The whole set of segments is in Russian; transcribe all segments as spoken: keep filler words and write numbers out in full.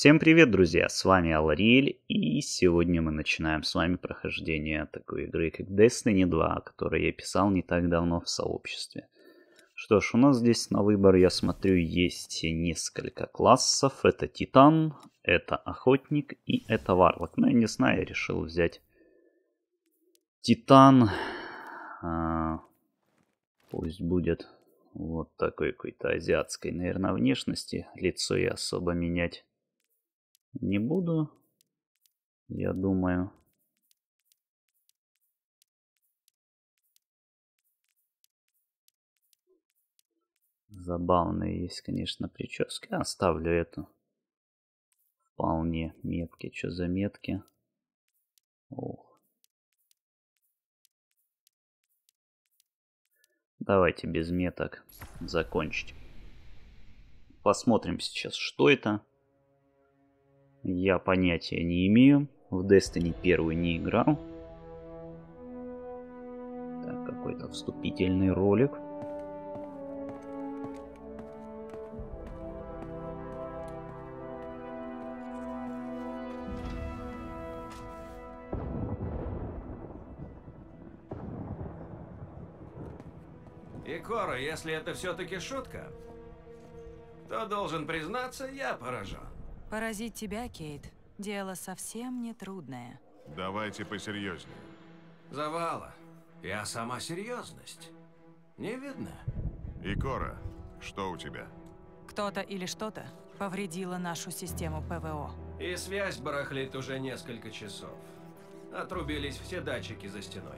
Всем привет, друзья! С вами Алариэль, и сегодня мы начинаем с вами прохождение такой игры, как Destiny два, о которой я писал не так давно в сообществе. Что ж, у нас здесь на выбор, я смотрю, есть несколько классов. Это Титан, это Охотник и это Варлок. Но я не знаю, я решил взять Титан. А, пусть будет вот такой какой-то азиатской, наверное, внешности. Лицо я особо менять не буду, я думаю. Забавные есть, конечно, прически. Оставлю эту. Вполне метки. Что за метки? Ох. Давайте без меток закончить. Посмотрим сейчас, что это. Я понятия не имею. В Destiny первый не играл. Так, какой-то вступительный ролик. Икора, если это все-таки шутка, то должен признаться, я поражен. Поразить тебя, Кейт, дело совсем не трудное. Давайте посерьезнее. Завала. Я сама серьезность. Не видно? Икора, что у тебя? Кто-то или что-то повредило нашу систему ПВО. И связь барахлит уже несколько часов. Отрубились все датчики за стеной.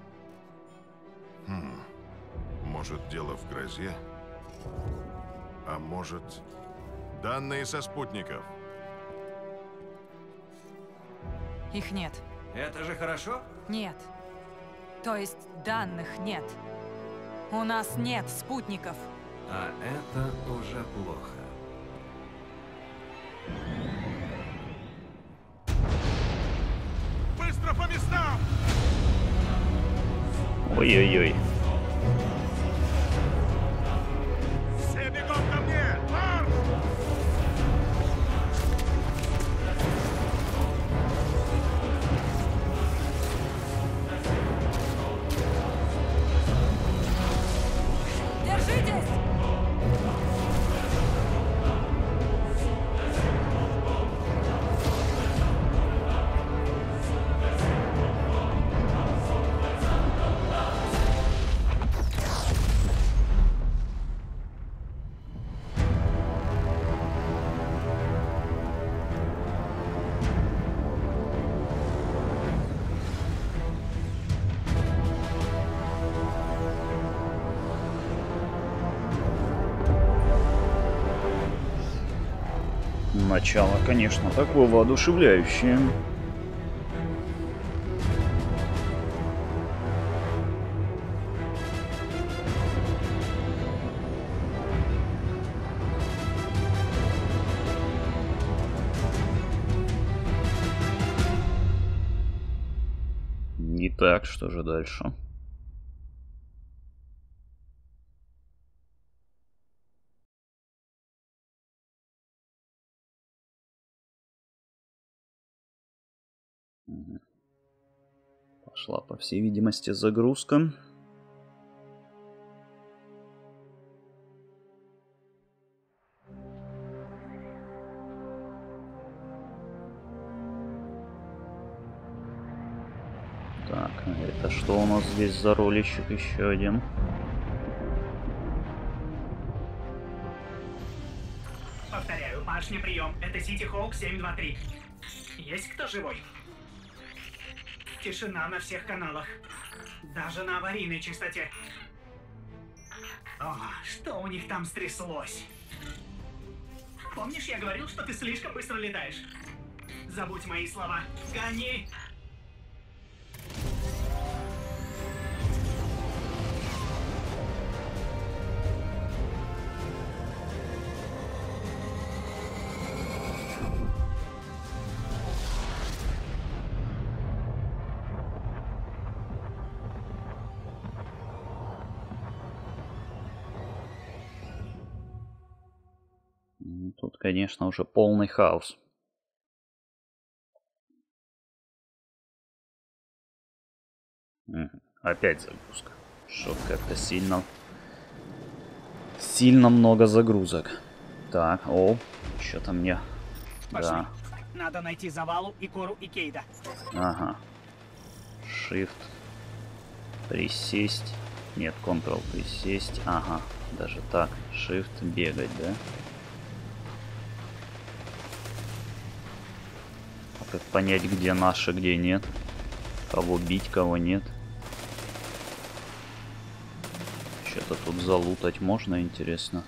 Хм. Может, дело в грозе? А может, данные со спутников? Их нет. Это же хорошо? Нет. То есть данных нет. У нас нет спутников. А это уже плохо. Быстро по местам! Ой-ой-ой. Все бегом ко мне! Марш! Держитесь! Начало, конечно, такое воодушевляющее. Итак, что же дальше? Пошла, по всей видимости, загрузка. Так, это что у нас здесь за роличек еще один? Повторяю, башня, прием. Это Сити Хоук семь два три. Есть кто живой? Тишина на всех каналах. Даже на аварийной частоте. О, что у них там стряслось? Помнишь, я говорил, что ты слишком быстро летаешь? Забудь мои слова. Гони! Тут, конечно, уже полный хаос. Угу. Опять загрузка. Что как-то сильно... Сильно много загрузок. Так, о, что-то мне... Пошли. Да. Надо найти Завалу, Икору и Кейда. Ага. Shift. Присесть. Нет, Ctrl присесть. Ага. Даже так. Shift бегать, да? А как понять, где наши, где нет? Кого бить, кого нет? Что-то тут залутать можно, интересно.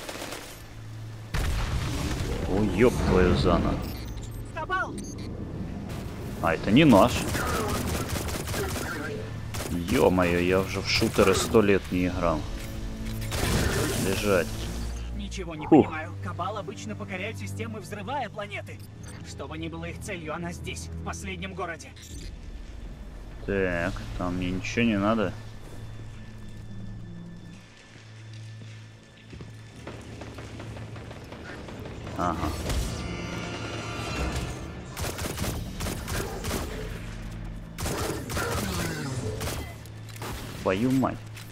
О, ёб твою зана. А, это не наш. Ё-моё, я уже в шутеры сто лет не играл. Лежать. Ничего не Фух. понимаю. Кабал обычно покоряет системы, взрывая планеты. Что бы ни было их целью, она здесь, в последнем городе. Так, там мне ничего не надо. Ага. Твою мать.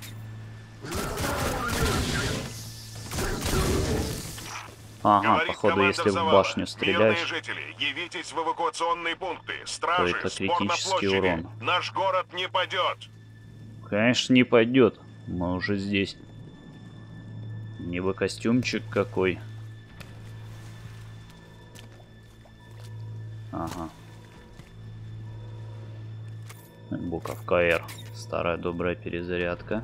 Ага, Говорит походу, команда если в Завала. башню Мирные стреляешь, жители, явитесь в эвакуационные пункты. Стражи, это сбор на критический площади. урон. Наш город не падет. конечно, не пойдет. Мы уже здесь. Небо костюмчик какой. Ага. Буковка R. Старая добрая перезарядка.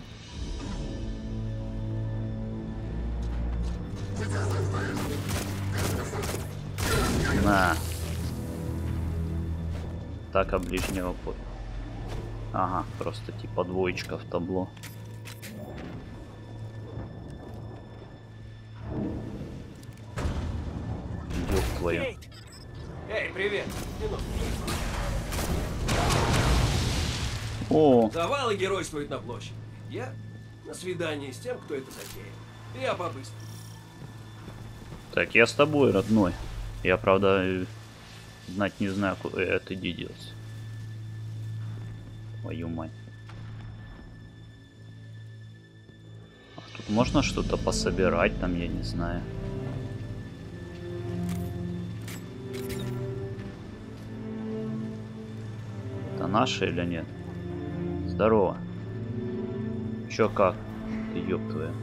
На. Атака ближнего боя. Ага, просто типа двоечка в табло. Ёб твою. Эй, привет. О, Завалы геройствуют на площади. Я на свидании с тем, кто это затеял. Я побыстрее. так я с тобой, родной. Я, правда, э, знать не знаю, куда это делся. Твою мать. А тут можно что-то пособирать, там, я не знаю. Это наше или нет? Здорово. Чё как? Ты ёб твою.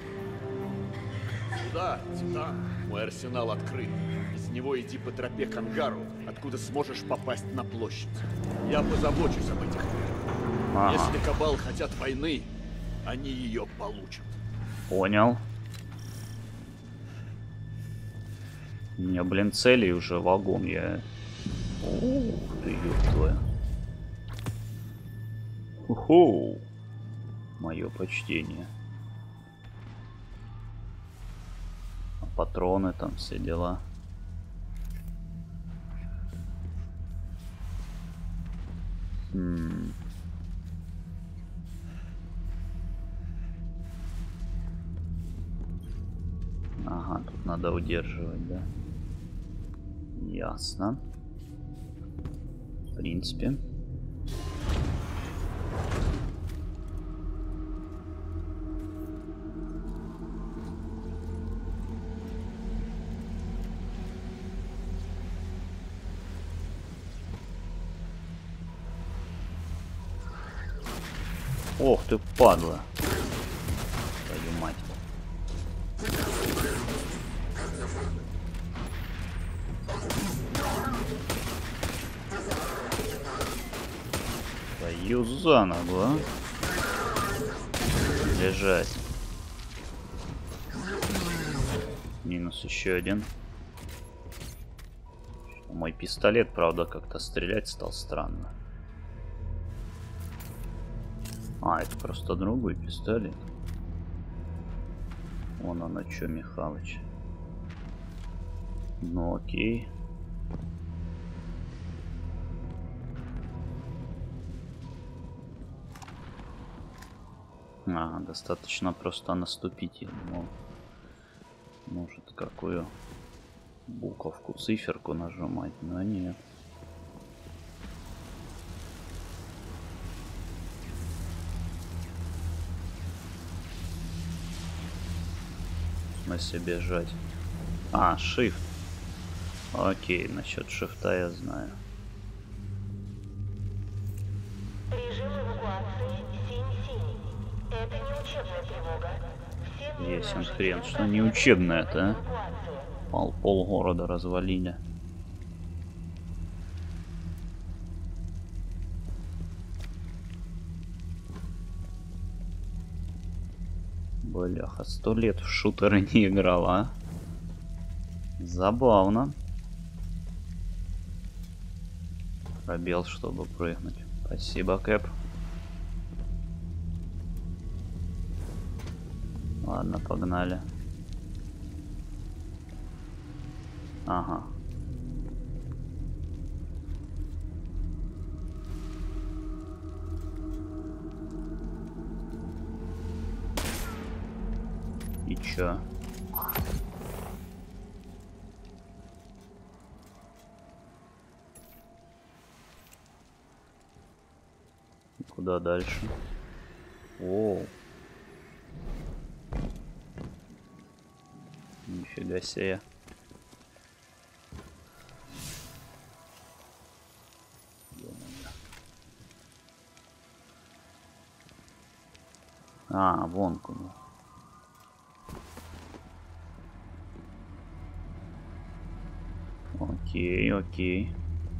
Да, Титан, мой арсенал открыт. Из него иди по тропе к ангару, откуда сможешь попасть на площадь. Я позабочусь об этих. Ага, Если Кабал хотят войны, они ее получат. понял. У меня, блин, целей уже вагон. Я... Ух ты, ёб твою. Уху. Мое почтение. А патроны там, все дела. М. Ага, тут надо удерживать, да? Ясно. В принципе. Ох ты, падла. Твою мать. Твою за ногу, а? Лежать. Минус еще один. Мой пистолет, правда, как-то стрелять стал странно. А, это просто другой пистолет. Вон оно что, Михалыч. Ну окей. А, достаточно просто наступить. Я думал, может, какую буковку, циферку нажимать, но нет. смысле бежать? А, shift. Окей, насчет шифта я знаю. Режим эвакуации синий-синий. Это не учебная тревога. Все Ясен хрен, что не учебное-то, а? Пол, пол города развалили. Бляха, сто лет в шутеры не играл, а? Забавно. Пробел, чтобы прыгнуть. Спасибо, Кэп. Ладно, погнали. Ага. И чё? Куда дальше? Оу. Нифига себе. А, вон куда. Окей, окей.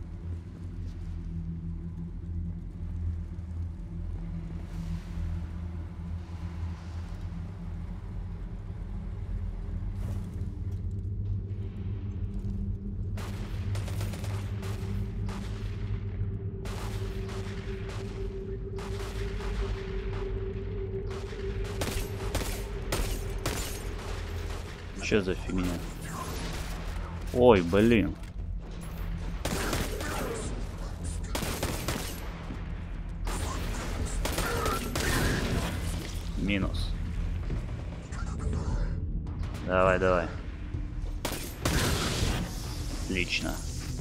Что за фигня? Ой, блин. Минус. Давай, давай. Отлично.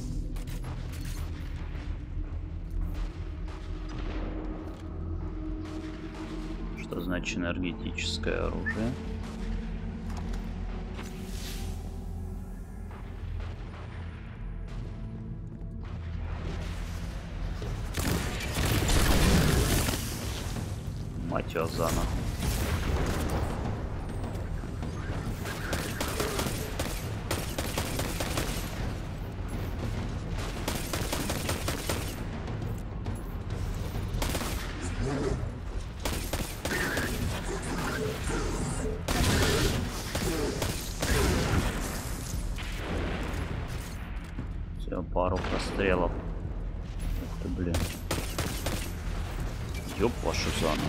Что значит энергетическое оружие? Мать его за нахуй. Все, пару прострелов. Ух ты, блин. Ёб вашу зану.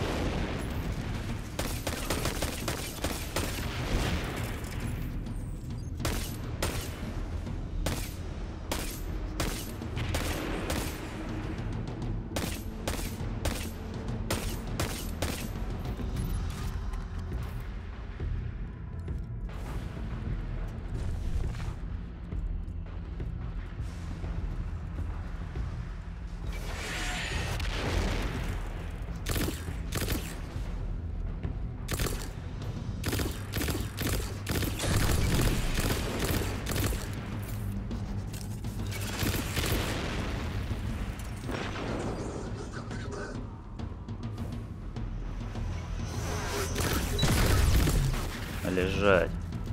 Лежать.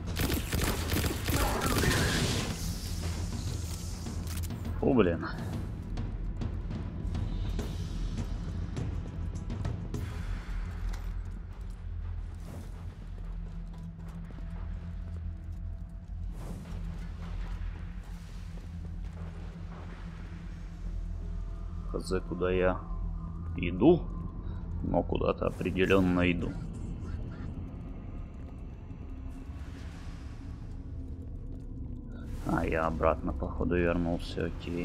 Фу, блин. Хз, куда я иду, но куда-то определенно иду. А, я обратно, походу, вернулся, окей.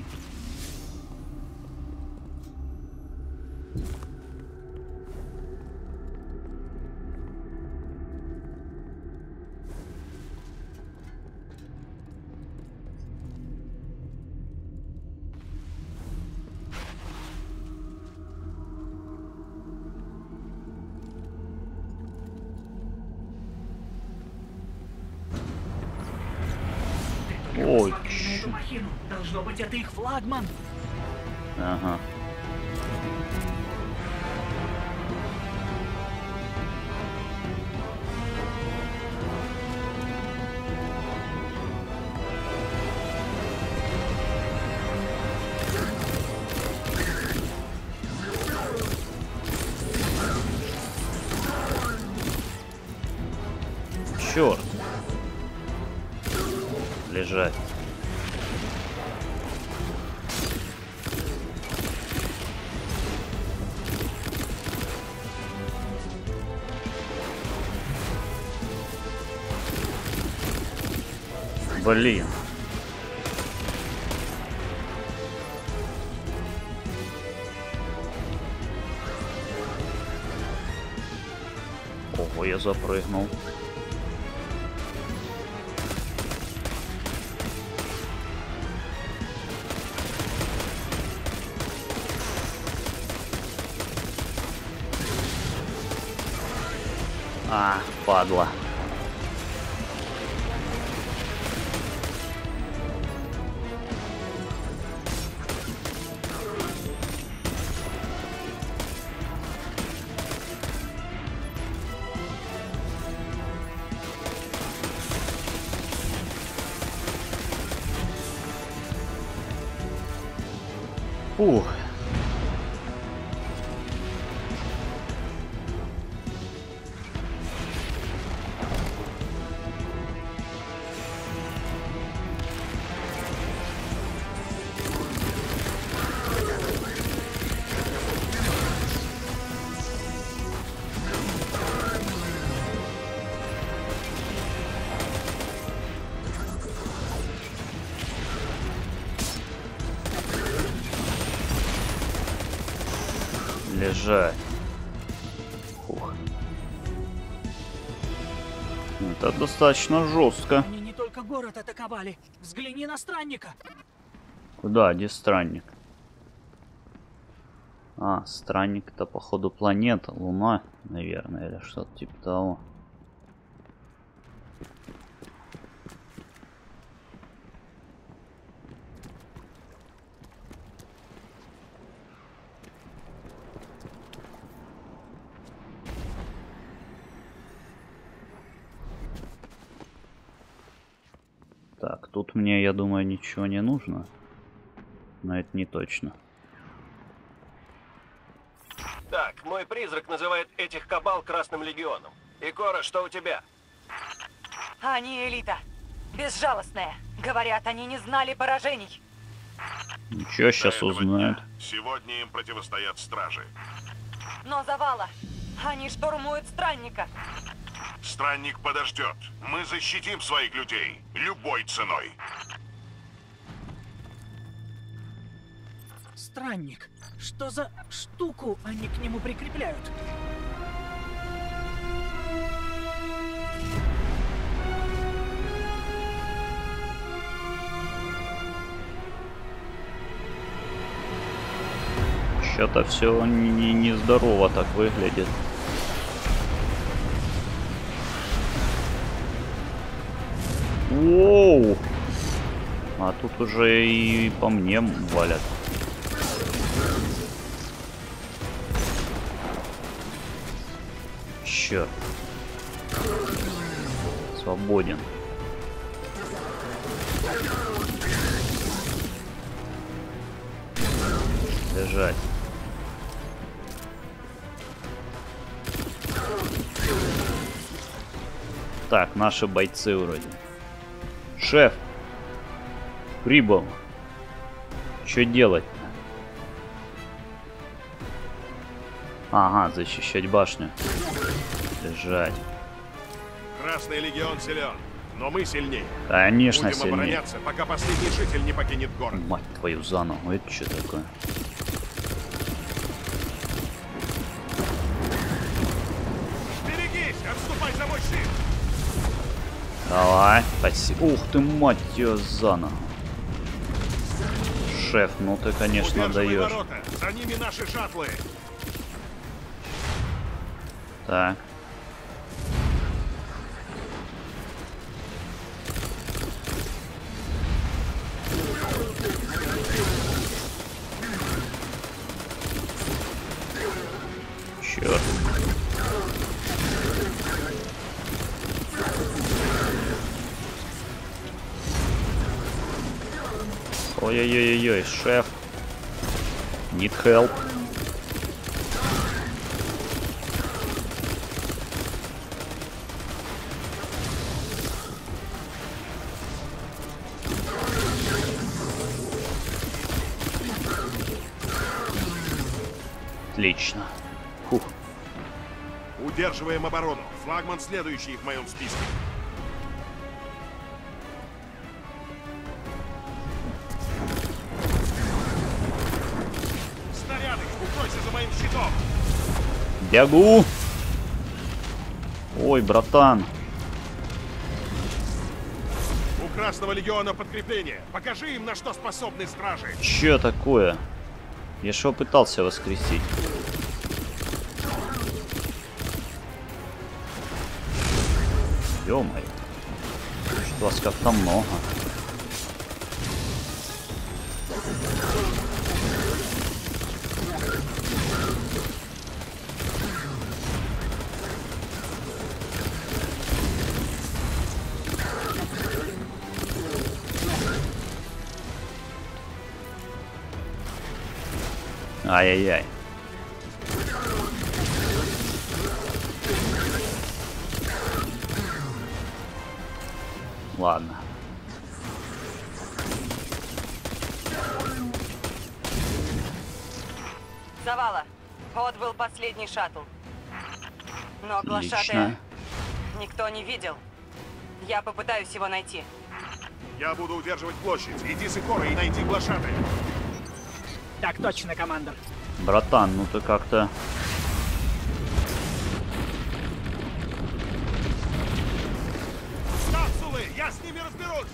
Ой, Смотри на эту махину. Должно быть, это их флагман. Ага. Черт. Лежать. Блин. Ого, я запрыгнул. А, падла. Ух. Лежать. Фух. Это достаточно жестко. Они не только город атаковали. Взгляни на странника. Куда? Где странник? А, странник это походу планета, Луна, наверное, или что-то типа того. Так, тут мне, я думаю, ничего не нужно. Но это не точно. Так, мой призрак называет этих кабал Красным Легионом. Икора, что у тебя? Они элита. Безжалостная. Говорят, они не знали поражений. Ничего, сейчас узнают. Сегодня им противостоят стражи. Но завала. Они штурмуют странника. Странник подождет. Мы защитим своих людей. Любой ценой. Странник. Что за штуку они к нему прикрепляют? Что-то все не, не здорово так выглядит. Воу! А тут уже и по мне валят. Черт. Свободен. Лежать. Так, наши бойцы вроде. Шеф, прибыл. Что делать-то? Ага, защищать башню. Лежать. Красный легион силен, но мы сильнее. Конечно, Будем сильнее. обороняться, пока последний житель не покинет город. Мать твою за ногу, это что такое? Берегись, отступай за мой щит. Давай, спасибо. Ух ты, мать ее за ногу. Шеф, ну ты, конечно, Удерживай даешь. ворота, за ними наши шаттлы. Так. Ой-ой-ой-ой, шеф. Need help. Отлично. Фух. Удерживаем оборону. Флагман следующий в моем списке. Снаряды, укройся за моим щитом. Бегу. Ой, братан. У Красного Легиона подкрепление. Покажи им, на что способны стражи. Чё такое? Я что пытался воскресить? Ё-моё. Что вас как-то много. Ай-яй-яй. Ладно. Завала. Вот был последний шаттл. Но глашатая Отлично. никто не видел. Я попытаюсь его найти. Я буду удерживать площадь. Иди с Икорой и найди глашатая. Так точно, командор. Братан, ну ты как-то... Капсулы! Я с ними разберусь!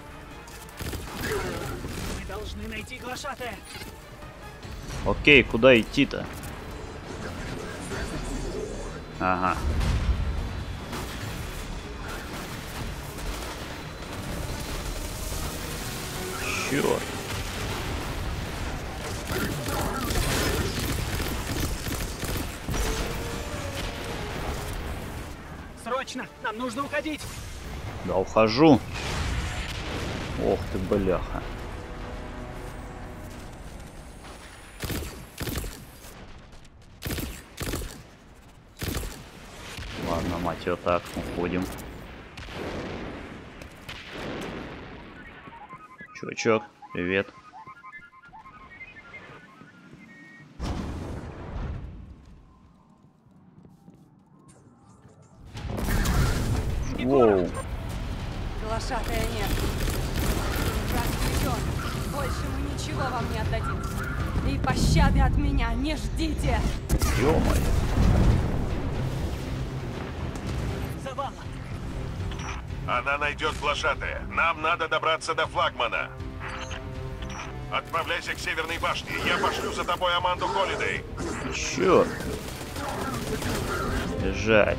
Мы должны найти глашатая. Окей, куда идти-то? Ага. Чёрт. Срочно! Нам нужно уходить! Да ухожу. Ох ты, бляха. Ладно, мать его, так, уходим. Чувачок, привет. Воу. Глашатая нет. Распечён. Больше мы ничего вам не отдадим. И пощады от меня не ждите. Ё-моё. Завала! Она найдет глашатая. Нам надо добраться до флагмана. Отправляйся к Северной башне. Я пошлю за тобой Аманду Холидей. Чёрт. Бежать.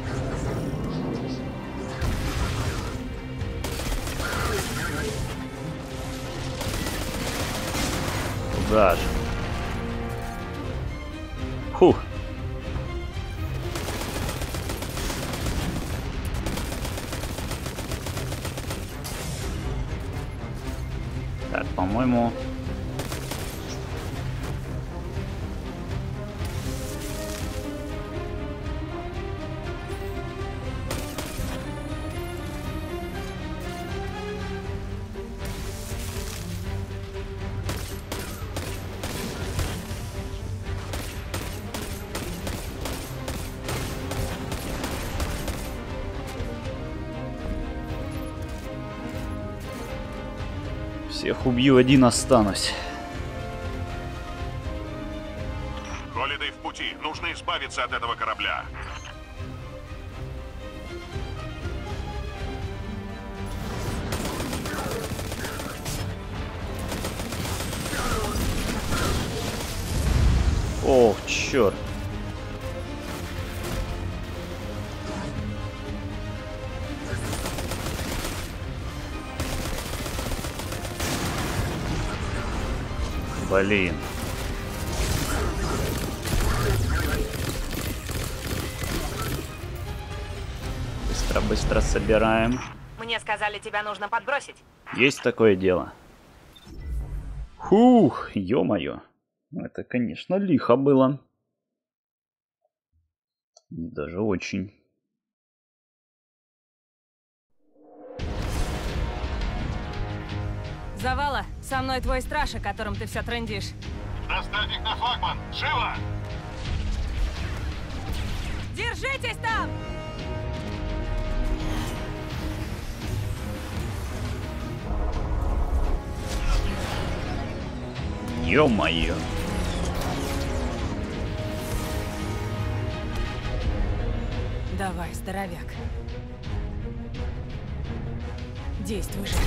Куда же? Фух. Так, по-моему... Всех убью, один останусь. Холидей в пути. Нужно избавиться от этого корабля. Ох, черт. Блин. Быстро, быстро собираем. Мне сказали, тебя нужно подбросить. Есть такое дело. Фух, ё-моё. Это, конечно, лихо было. Даже очень. Завала, со мной твой страж, о котором ты все трындишь. Доставь их на флагман! Живо! Держитесь там! Ё-моё. Давай, здоровяк. Действуй же.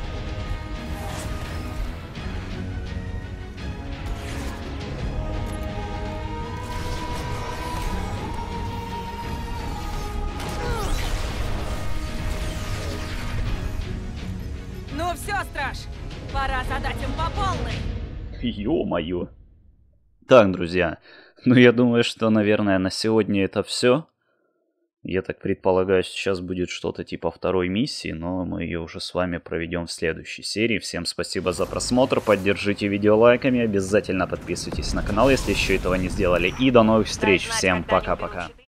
Ну все, страж, пора задать им по полной. Ё-моё. Так, друзья, ну я думаю, что, наверное, на сегодня это все. Я так предполагаю, сейчас будет что-то типа второй миссии, но мы ее уже с вами проведем в следующей серии. Всем спасибо за просмотр, поддержите видео лайками, обязательно подписывайтесь на канал, если еще этого не сделали. И до новых встреч, всем пока-пока.